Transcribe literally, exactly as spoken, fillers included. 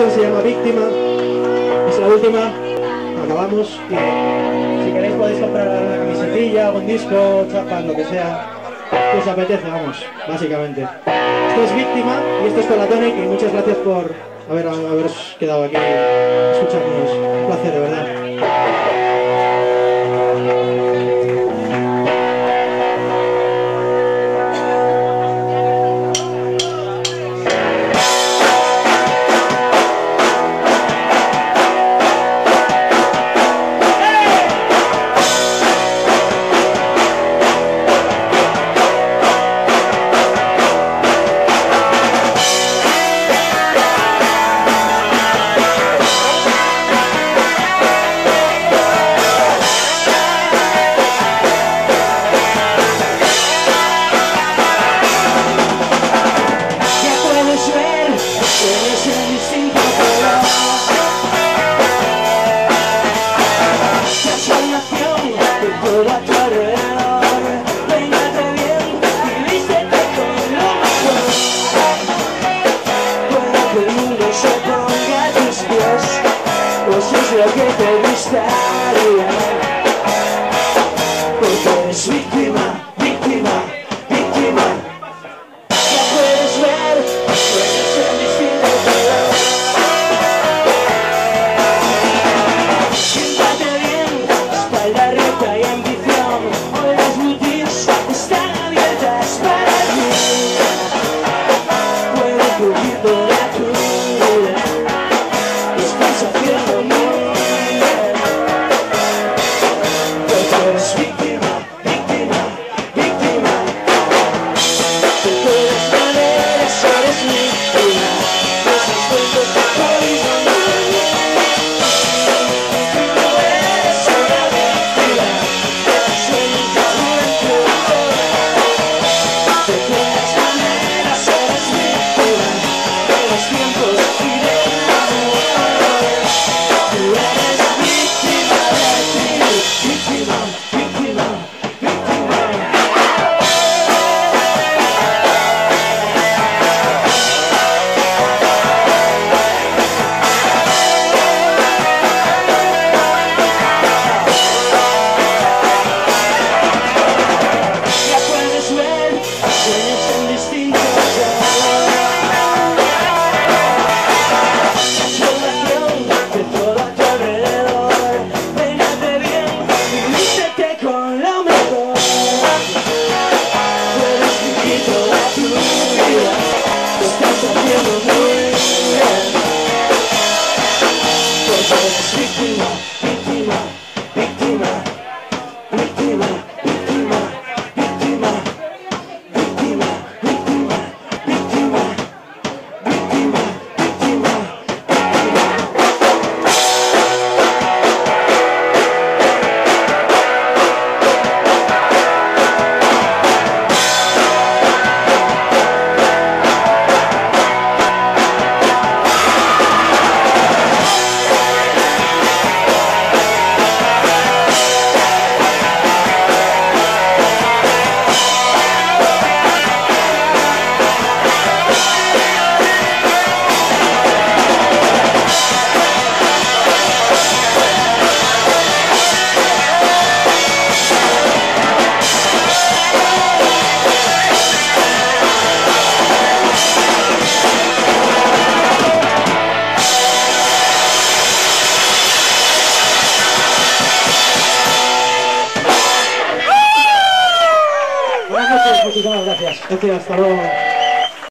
canción se llama Víctima, es la última, acabamos y si queréis podéis comprar una camisetilla, un disco, chapas, lo que sea que os apetece, vamos, básicamente. Esto es Víctima y esto es Colatonic y muchas gracias por haber, haberos quedado aquí a escucharnos, un placer de verdad. Muchísimas gracias. Gracias, hasta luego.